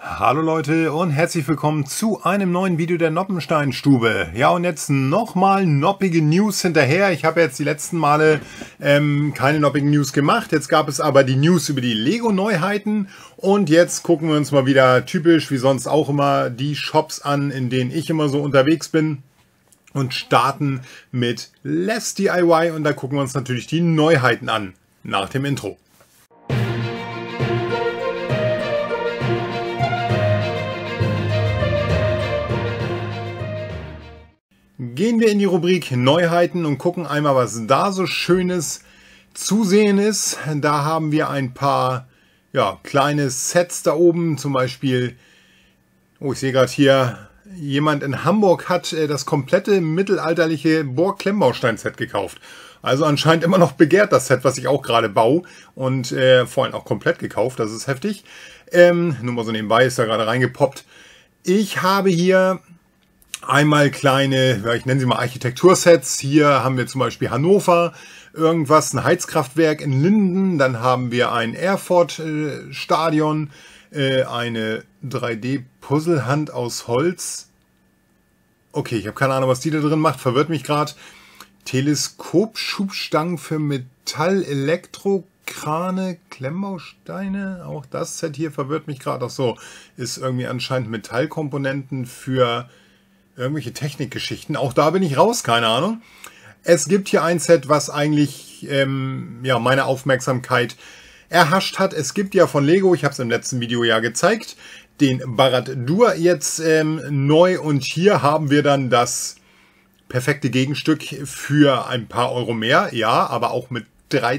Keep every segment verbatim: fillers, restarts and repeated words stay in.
Hallo Leute und herzlich willkommen zu einem neuen Video der Noppenstein-Stube. Ja, und jetzt nochmal noppige News hinterher. Ich habe jetzt die letzten Male ähm, keine noppigen News gemacht. Jetzt gab es aber die News über die Lego-Neuheiten. Und jetzt gucken wir uns mal wieder typisch, wie sonst auch immer, die Shops an, in denen ich immer so unterwegs bin. Und starten mit Less D I Y. Und da gucken wir uns natürlich die Neuheiten an, nach dem Intro. Gehen wir in die Rubrik Neuheiten und gucken einmal, was da so Schönes zu sehen ist. Da haben wir ein paar ja, kleine Sets da oben. Zum Beispiel, oh, ich sehe gerade hier, jemand in Hamburg hat äh, das komplette mittelalterliche Bohr-Klemmbaustein-Set gekauft. Also anscheinend immer noch begehrt das Set, was ich auch gerade baue. Und äh, vorhin auch komplett gekauft, das ist heftig. Ähm, nur mal so nebenbei, ist da gerade reingepoppt. Ich habe hier einmal kleine, ich nenne sie mal Architektursets. Hier haben wir zum Beispiel Hannover, irgendwas, ein Heizkraftwerk in Linden. Dann haben wir ein Erfurt-Stadion, äh, eine drei D-Puzzlehand aus Holz. Okay, ich habe keine Ahnung, was die da drin macht, verwirrt mich gerade. Teleskopschubstangen für Metall, Elektrokrane, Klemmbausteine. Auch das Set hier verwirrt mich gerade. Ach so, ist irgendwie anscheinend Metallkomponenten für irgendwelche Technikgeschichten. Auch da bin ich raus, keine Ahnung. Es gibt hier ein Set, was eigentlich ähm, ja, meine Aufmerksamkeit erhascht hat. Es gibt ja von Lego, ich habe es im letzten Video ja gezeigt, den Barad-dûr jetzt ähm, neu. Und hier haben wir dann das perfekte Gegenstück für ein paar Euro mehr. Ja, aber auch mit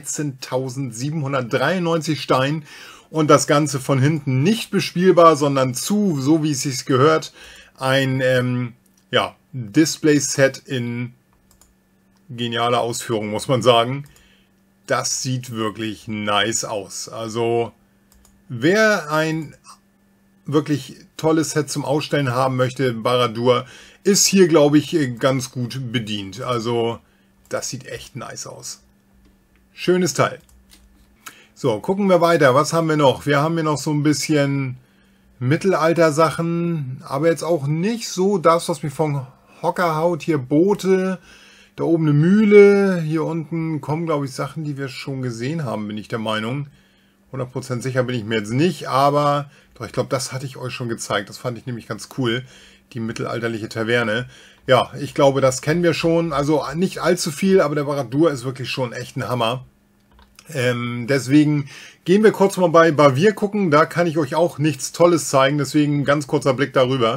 dreizehntausendsiebenhundertdreiundneunzig Steinen. Und das Ganze von hinten nicht bespielbar, sondern zu, so wie es sich gehört, ein ähm, ja, Display-Set in genialer Ausführung, muss man sagen. Das sieht wirklich nice aus. Also, wer ein wirklich tolles Set zum Ausstellen haben möchte, Barad-dûr, ist hier, glaube ich, ganz gut bedient. Also, das sieht echt nice aus. Schönes Teil. So, gucken wir weiter. Was haben wir noch? Wir haben hier noch so ein bisschen Mittelalter-Sachen, aber jetzt auch nicht so das, was mich vom Hocker haut. Hier Boote, da oben eine Mühle, hier unten kommen, glaube ich, Sachen, die wir schon gesehen haben, bin ich der Meinung. hundert Prozent sicher bin ich mir jetzt nicht, aber doch, ich glaube, das hatte ich euch schon gezeigt. Das fand ich nämlich ganz cool, die mittelalterliche Taverne. Ja, ich glaube, das kennen wir schon. Also nicht allzu viel, aber der Barad-dûr ist wirklich schon echt ein Hammer. Ähm, deswegen gehen wir kurz mal bei Bavir gucken. Da kann ich euch auch nichts Tolles zeigen. Deswegen ganz kurzer Blick darüber.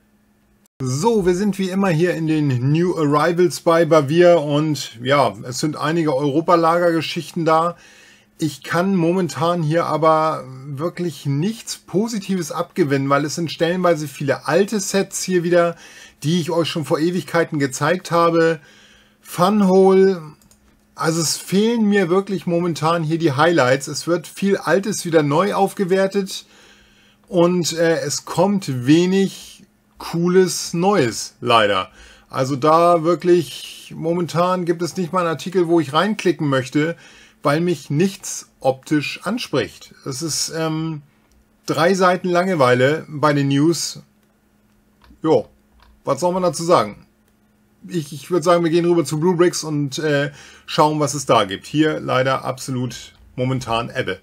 So, wir sind wie immer hier in den New Arrivals bei Bavir. Und ja, es sind einige Europalager-Geschichten da. Ich kann momentan hier aber wirklich nichts Positives abgewinnen, weil es sind stellenweise viele alte Sets hier wieder, die ich euch schon vor Ewigkeiten gezeigt habe. Funhole. Also es fehlen mir wirklich momentan hier die Highlights. Es wird viel Altes wieder neu aufgewertet und äh, es kommt wenig Cooles Neues, leider. Also da wirklich, momentan gibt es nicht mal einen Artikel, wo ich reinklicken möchte, weil mich nichts optisch anspricht. Es ist ähm, drei Seiten Langeweile bei den News. Jo, was soll man dazu sagen? Ich, ich würde sagen, wir gehen rüber zu Bluebricks und äh, schauen, was es da gibt. Hier leider absolut momentan Ebbe.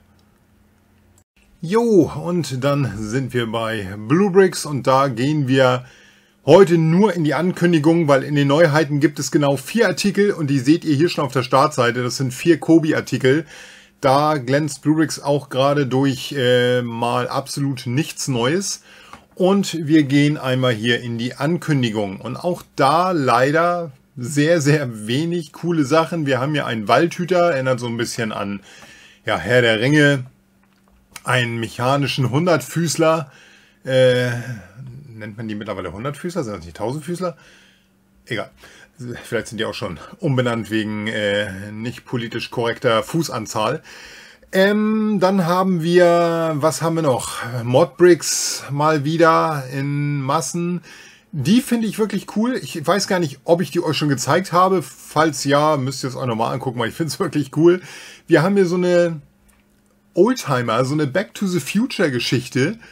Jo, und dann sind wir bei Bluebricks und da gehen wir heute nur in die Ankündigung, weil in den Neuheiten gibt es genau vier Artikel und die seht ihr hier schon auf der Startseite. Das sind vier Kobi-Artikel. Da glänzt Bluebricks auch gerade durch äh, mal absolut nichts Neues. Und wir gehen einmal hier in die Ankündigung. Und auch da leider sehr, sehr wenig coole Sachen. Wir haben hier einen Waldhüter, erinnert so ein bisschen an ja, Herr der Ringe. Einen mechanischen Hundertfüßler. Äh, nennt man die mittlerweile Hundertfüßler? Sind das nicht Tausendfüßler? Egal. Vielleicht sind die auch schon umbenannt wegen äh, nicht politisch korrekter Fußanzahl. Ähm, dann haben wir, was haben wir noch? Modbricks mal wieder in Massen. Die finde ich wirklich cool. Ich weiß gar nicht, ob ich die euch schon gezeigt habe. Falls ja, müsst ihr es auch nochmal angucken, weil ich finde es wirklich cool. Wir haben hier so eine Oldtimer, so eine Back to the Future Geschichte.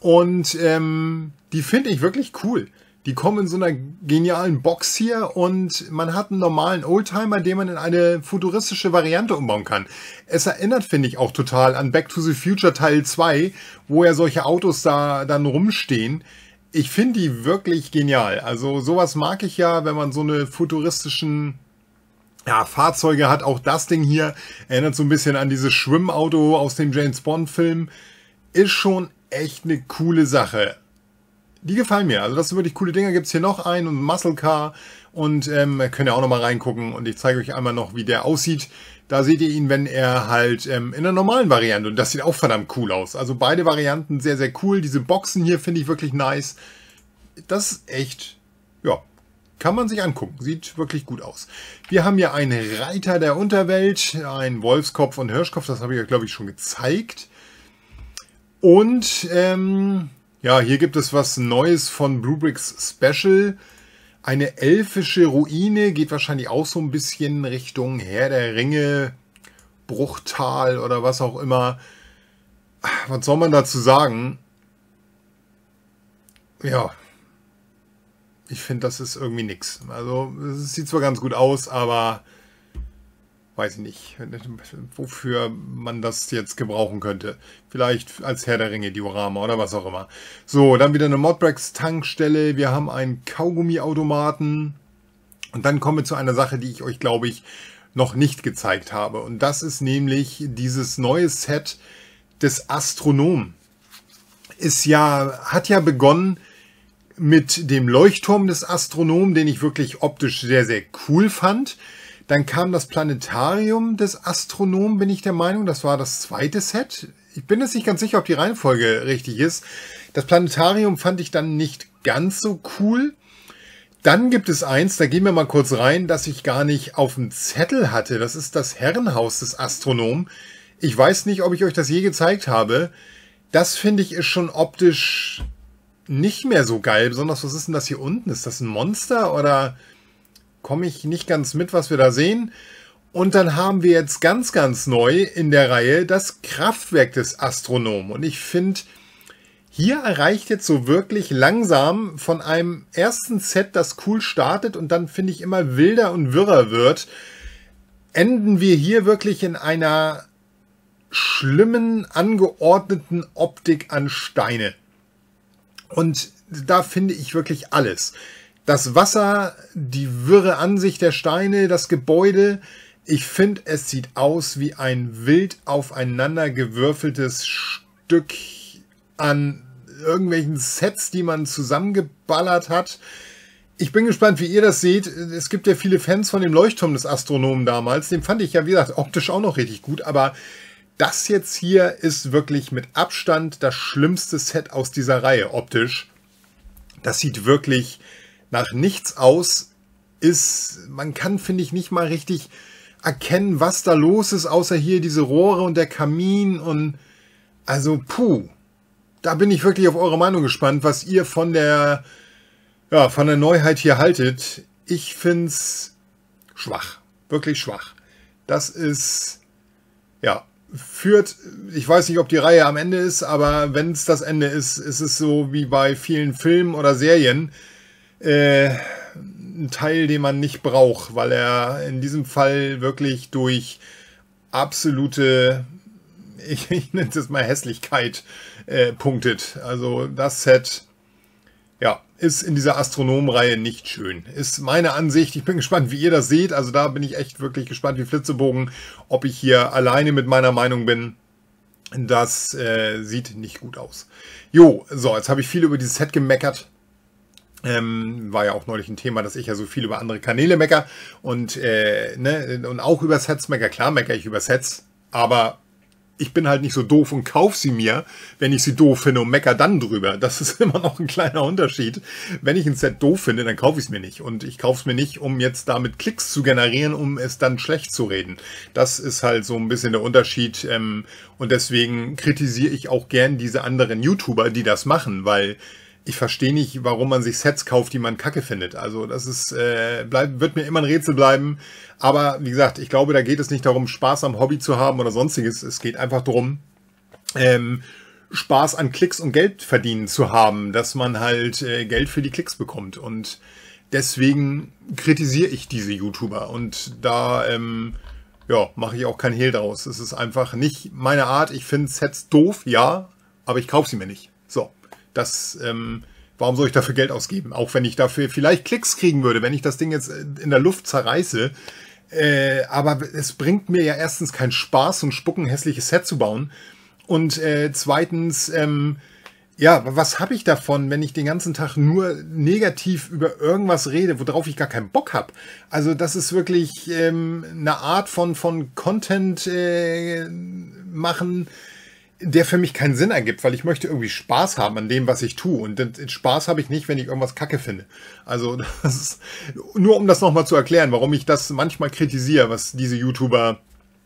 Und ähm, die finde ich wirklich cool. Die kommen in so einer genialen Box hier und man hat einen normalen Oldtimer, den man in eine futuristische Variante umbauen kann. Es erinnert, finde ich, auch total an Back to the Future Teil zwei, wo ja solche Autos da dann rumstehen. Ich finde die wirklich genial. Also sowas mag ich ja, wenn man so eine futuristischen ja, Fahrzeuge hat. Auch das Ding hier erinnert so ein bisschen an dieses Schwimmauto aus dem James Bond Film. Ist schon echt eine coole Sache. Die gefallen mir. Also das sind wirklich coole Dinger. Gibt es hier noch einen und Muscle Car. Und ähm, könnt ihr auch noch mal reingucken. Und ich zeige euch einmal noch, wie der aussieht. Da seht ihr ihn, wenn er halt ähm, in der normalen Variante. Und das sieht auch verdammt cool aus. Also beide Varianten sehr, sehr cool. Diese Boxen hier finde ich wirklich nice. Das ist echt, ja, kann man sich angucken. Sieht wirklich gut aus. Wir haben hier einen Reiter der Unterwelt. Einen Wolfskopf und Hirschkopf. Das habe ich euch, glaube ich, schon gezeigt. Und ähm, ja, hier gibt es was Neues von Bluebricks Special. Eine elfische Ruine, geht wahrscheinlich auch so ein bisschen Richtung Herr der Ringe, Bruchtal oder was auch immer. Was soll man dazu sagen? Ja, ich finde, das ist irgendwie nix. Also, es sieht zwar ganz gut aus, aber weiß ich nicht, wofür man das jetzt gebrauchen könnte. Vielleicht als Herr der Ringe Diorama oder was auch immer. So, dann wieder eine Modbricks Tankstelle. Wir haben einen Kaugummiautomaten. Und dann kommen wir zu einer Sache, die ich euch, glaube ich, noch nicht gezeigt habe. Und das ist nämlich dieses neue Set des Astronomen. Ist ja, hat ja begonnen mit dem Leuchtturm des Astronomen, den ich wirklich optisch sehr, sehr cool fand. Dann kam das Planetarium des Astronomen, bin ich der Meinung. Das war das zweite Set. Ich bin jetzt nicht ganz sicher, ob die Reihenfolge richtig ist. Das Planetarium fand ich dann nicht ganz so cool. Dann gibt es eins, da gehen wir mal kurz rein, das ich gar nicht auf dem Zettel hatte. Das ist das Herrenhaus des Astronomen. Ich weiß nicht, ob ich euch das je gezeigt habe. Das finde ich ist schon optisch nicht mehr so geil. Besonders, was ist denn das hier unten? Ist das ein Monster oder komme ich nicht ganz mit, was wir da sehen? Und dann haben wir jetzt ganz, ganz neu in der Reihe das Kraftwerk des Astronomen. Und ich finde, hier erreicht jetzt so wirklich langsam von einem ersten Set, das cool startet und dann, finde ich, immer wilder und wirrer wird, enden wir hier wirklich in einer schlimmen, angeordneten Optik an Steine. Und da finde ich wirklich alles. Das Wasser, die wirre Ansicht der Steine, das Gebäude. Ich finde, es sieht aus wie ein wild aufeinander gewürfeltes Stück an irgendwelchen Sets, die man zusammengeballert hat. Ich bin gespannt, wie ihr das seht. Es gibt ja viele Fans von dem Leuchtturm des Astronomen damals. Den fand ich ja, wie gesagt, optisch auch noch richtig gut. Aber das jetzt hier ist wirklich mit Abstand das schlimmste Set aus dieser Reihe optisch. Das sieht wirklich nach nichts aus. Ist, man kann, finde ich, nicht mal richtig erkennen, was da los ist, außer hier diese Rohre und der Kamin und also puh. Da bin ich wirklich auf eure Meinung gespannt, was ihr von der, ja, von der Neuheit hier haltet. Ich finde es schwach. Wirklich schwach. Das ist, ja, führt, ich weiß nicht, ob die Reihe am Ende ist, aber wenn es das Ende ist, ist es so wie bei vielen Filmen oder Serien, äh, ein Teil, den man nicht braucht, weil er in diesem Fall wirklich durch absolute, ich, ich nenne es jetzt mal Hässlichkeit, äh, punktet. Also das Set, ja, ist in dieser Astronomenreihe nicht schön. Ist meine Ansicht. Ich bin gespannt, wie ihr das seht. Also da bin ich echt wirklich gespannt wie Flitzebogen, ob ich hier alleine mit meiner Meinung bin. Das äh, sieht nicht gut aus. Jo, so, jetzt habe ich viel über dieses Set gemeckert. Ähm, war ja auch neulich ein Thema, dass ich ja so viel über andere Kanäle mecker und, äh, ne, und auch über Sets mecker. Klar mecker ich über Sets, aber ich bin halt nicht so doof und kauf sie mir, wenn ich sie doof finde und mecker dann drüber. Das ist immer noch ein kleiner Unterschied. Wenn ich ein Set doof finde, dann kaufe ich es mir nicht. Und ich kaufe es mir nicht, um jetzt damit Klicks zu generieren, um es dann schlecht zu reden. Das ist halt so ein bisschen der Unterschied. Ähm, und deswegen kritisiere ich auch gern diese anderen YouTuber, die das machen, weil ich verstehe nicht, warum man sich Sets kauft, die man kacke findet. Also das ist, äh, bleib, wird mir immer ein Rätsel bleiben. Aber wie gesagt, ich glaube, da geht es nicht darum, Spaß am Hobby zu haben oder sonstiges. Es geht einfach darum, ähm, Spaß an Klicks und Geld verdienen zu haben, dass man halt äh, Geld für die Klicks bekommt. Und deswegen kritisiere ich diese YouTuber. Und da ähm, ja, mache ich auch kein Hehl draus. Es ist einfach nicht meine Art. Ich finde Sets doof, ja, aber ich kaufe sie mir nicht. So, das... Ähm, Warum soll ich dafür Geld ausgeben? Auch wenn ich dafür vielleicht Klicks kriegen würde, wenn ich das Ding jetzt in der Luft zerreiße. Äh, aber es bringt mir ja erstens keinen Spaß, so ein spucken hässliches Set zu bauen. Und äh, zweitens, ähm, ja, was habe ich davon, wenn ich den ganzen Tag nur negativ über irgendwas rede, worauf ich gar keinen Bock habe? Also das ist wirklich ähm, eine Art von, von Content äh, machen, der für mich keinen Sinn ergibt, weil ich möchte irgendwie Spaß haben an dem, was ich tue. Und den Spaß habe ich nicht, wenn ich irgendwas Kacke finde. Also das ist nur, um das nochmal zu erklären, warum ich das manchmal kritisiere, was diese YouTuber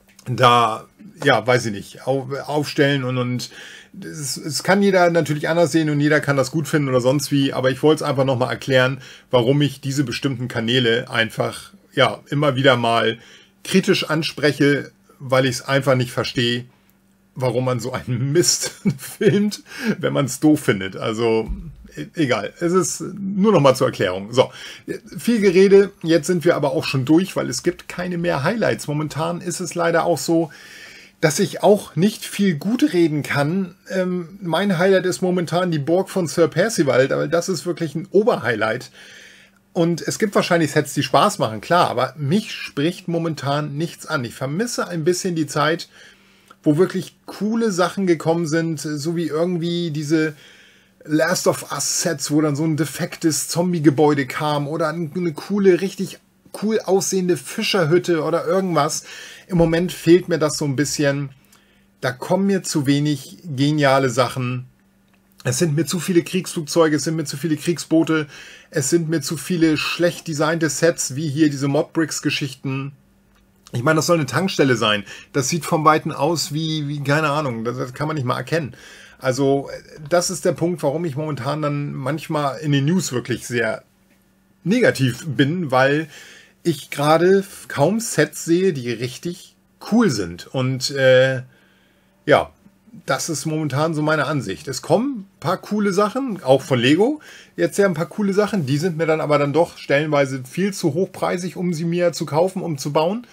da, ja, weiß ich nicht, auf, aufstellen. Und, und es, es kann jeder natürlich anders sehen und jeder kann das gut finden oder sonst wie. Aber ich wollte es einfach nochmal erklären, warum ich diese bestimmten Kanäle einfach, ja, immer wieder mal kritisch anspreche, weil ich es einfach nicht verstehe, warum man so einen Mist filmt, wenn man es doof findet. Also egal, es ist nur noch mal zur Erklärung. So, viel Gerede, jetzt sind wir aber auch schon durch, weil es gibt keine mehr Highlights. Momentan ist es leider auch so, dass ich auch nicht viel gut reden kann. Ähm, mein Highlight ist momentan die Burg von Sir Percival, aber das ist wirklich ein Oberhighlight. Und es gibt wahrscheinlich Sets, die Spaß machen, klar, aber mich spricht momentan nichts an. Ich vermisse ein bisschen die Zeit, wo wirklich coole Sachen gekommen sind, so wie irgendwie diese Last of Us Sets, wo dann so ein defektes Zombie-Gebäude kam oder eine coole, richtig cool aussehende Fischerhütte oder irgendwas. Im Moment fehlt mir das so ein bisschen. Da kommen mir zu wenig geniale Sachen. Es sind mir zu viele Kriegsflugzeuge, es sind mir zu viele Kriegsboote, es sind mir zu viele schlecht designte Sets, wie hier diese Modbricks-Geschichten. Ich meine, das soll eine Tankstelle sein. Das sieht vom Weiten aus wie, wie keine Ahnung, das, das kann man nicht mal erkennen. Also das ist der Punkt, warum ich momentan dann manchmal in den News wirklich sehr negativ bin, weil ich gerade kaum Sets sehe, die richtig cool sind. Und äh, ja, das ist momentan so meine Ansicht. Es kommen ein paar coole Sachen, auch von Lego. Jetzt ja ein paar coole Sachen, die sind mir dann aber dann doch stellenweise viel zu hochpreisig, um sie mir zu kaufen, um zu bauen.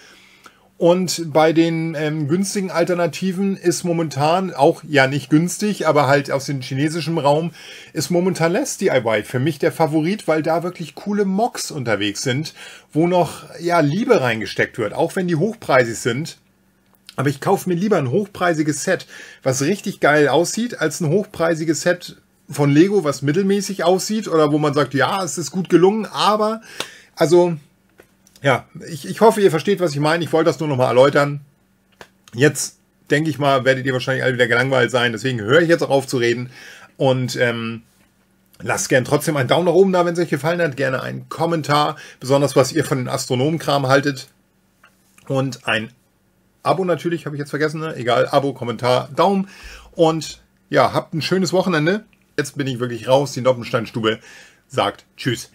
Und bei den ähm, günstigen Alternativen ist momentan auch, ja nicht günstig, aber halt aus dem chinesischen Raum, ist momentan Less D I Y für mich der Favorit, weil da wirklich coole Mocks unterwegs sind, wo noch ja Liebe reingesteckt wird, auch wenn die hochpreisig sind. Aber ich kaufe mir lieber ein hochpreisiges Set, was richtig geil aussieht, als ein hochpreisiges Set von Lego, was mittelmäßig aussieht oder wo man sagt, ja, es ist gut gelungen, aber also... Ja, ich, ich hoffe, ihr versteht, was ich meine. Ich wollte das nur noch mal erläutern. Jetzt, denke ich mal, werdet ihr wahrscheinlich alle wieder gelangweilt sein. Deswegen höre ich jetzt auch auf zu reden. Und ähm, lasst gerne trotzdem einen Daumen nach oben da, wenn es euch gefallen hat. Gerne einen Kommentar, besonders was ihr von den Astronomenkram haltet. Und ein Abo natürlich, habe ich jetzt vergessen. Ne? Egal, Abo, Kommentar, Daumen. Und ja, habt ein schönes Wochenende. Jetzt bin ich wirklich raus. Die Noppensteinstube sagt Tschüss.